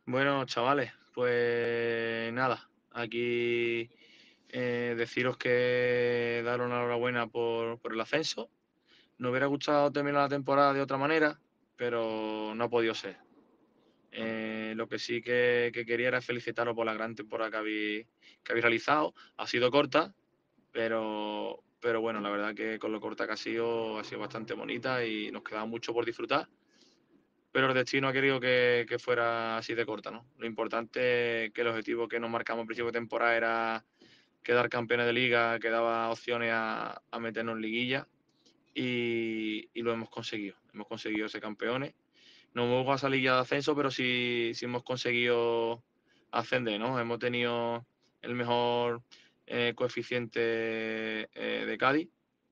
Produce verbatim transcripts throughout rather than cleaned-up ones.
Bueno, chavales, pues nada, aquí eh, deciros que daros una enhorabuena por, por el ascenso. Nos hubiera gustado terminar la temporada de otra manera, pero no ha podido ser. Eh, lo que sí que, que quería era felicitaros por la gran temporada que habéis, que habéis realizado. Ha sido corta, pero, pero bueno, la verdad que con lo corta que ha sido, ha sido bastante bonita y nos quedaba mucho por disfrutar. Pero el destino ha querido que, que fuera así de corta, ¿no? Lo importante es que el objetivo que nos marcamos al principio de temporada era quedar campeones de liga, que daba opciones a, a meternos en liguilla y, y, lo hemos conseguido. Hemos conseguido ser campeones. No hemos jugado a salir ya de ascenso, pero sí, sí hemos conseguido ascender, ¿no? Hemos tenido el mejor eh, coeficiente eh, de Cádiz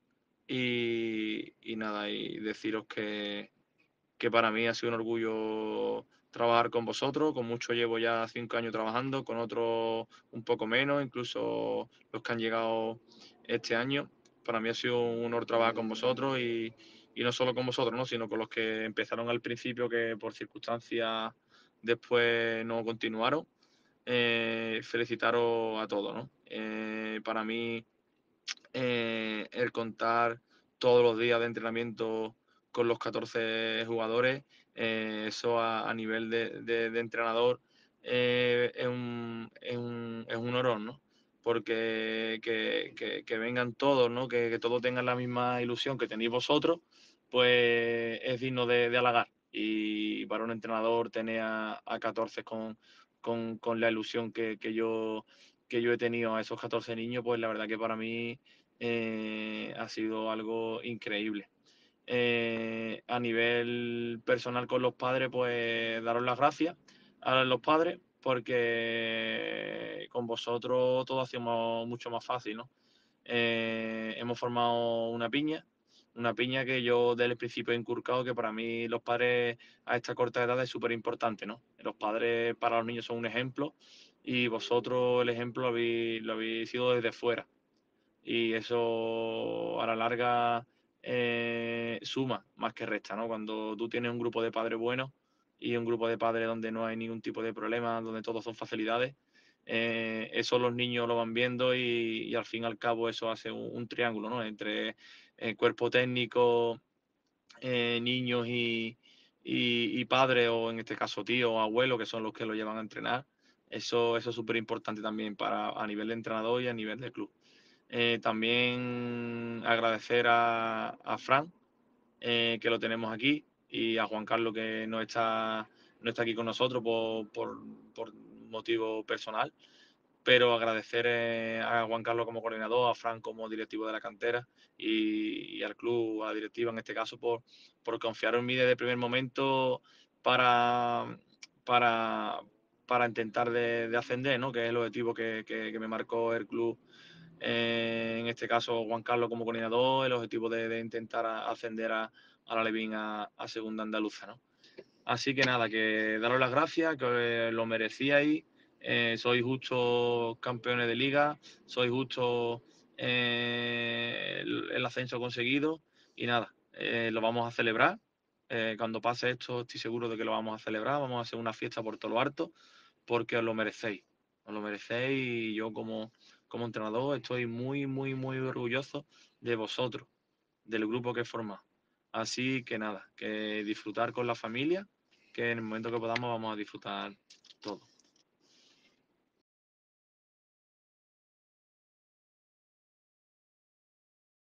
y, y nada, y deciros que que para mí ha sido un orgullo trabajar con vosotros. Con mucho llevo ya cinco años trabajando, con otros un poco menos, incluso los que han llegado este año. Para mí ha sido un honor trabajar con vosotros y, y no solo con vosotros, ¿no? Sino con los que empezaron al principio, que por circunstancias después no continuaron. Eh, felicitaros a todos, ¿no? Eh, para mí eh, el contar todos los días de entrenamiento con los catorce jugadores, eh, eso a, a nivel de, de, de entrenador eh, es, un, es, un, es un honor, ¿no? Porque que, que, que vengan todos, ¿no? Que, que, todos tengan la misma ilusión que tenéis vosotros, pues es digno de, de halagar. Y para un entrenador tener a, a catorce con, con, con la ilusión que, que, yo, que yo he tenido a esos catorce niños, pues la verdad que para mí eh, ha sido algo increíble. Eh, a nivel personal con los padres, pues daros las gracias a los padres, porque con vosotros todo hacemos mucho más fácil, ¿no? Eh, hemos formado una piña, una piña que yo desde el principio he inculcado, que para mí los padres a esta corta edad es súper importante, ¿no? Los padres para los niños son un ejemplo y vosotros el ejemplo lo habéis, lo habéis sido desde fuera y eso a la larga eh, suma más que resta, ¿no? Cuando tú tienes un grupo de padres buenos y un grupo de padres donde no hay ningún tipo de problema, donde todos son facilidades, eh, eso los niños lo van viendo y, y, al fin y al cabo eso hace un, un triángulo, ¿no? Entre eh, cuerpo técnico, eh, niños y, y, y padres, o en este caso tíos o abuelos, que son los que lo llevan a entrenar. Eso, eso es súper importante también para, a nivel de entrenador y a nivel de club. Eh, también agradecer a, a Fran, eh, que lo tenemos aquí, y a Juan Carlos, que no está, no está aquí con nosotros por, por, por motivo personal, pero agradecer eh, a Juan Carlos como coordinador, a Fran como directivo de la cantera y, y al club, a la directiva en este caso, por, por confiar en mí desde el primer momento para, para, para intentar de, de ascender, ¿no? Que es el objetivo que, que, que me marcó el club, eh, en este caso Juan Carlos como coordinador, el objetivo de, de intentar ascender a, a la Levín a, a segunda andaluza, ¿no? Así que nada, que daros las gracias, que lo merecíais, eh, sois justos campeones de liga, sois justos eh, el, el, ascenso conseguido y nada, eh, lo vamos a celebrar. Eh, cuando pase esto estoy seguro de que lo vamos a celebrar, vamos a hacer una fiesta por todo lo harto, porque os lo merecéis, os lo merecéis y yo como, como entrenador estoy muy, muy, muy orgulloso de vosotros, del grupo que he formado. Así que nada, que disfrutar con la familia, que en el momento que podamos vamos a disfrutar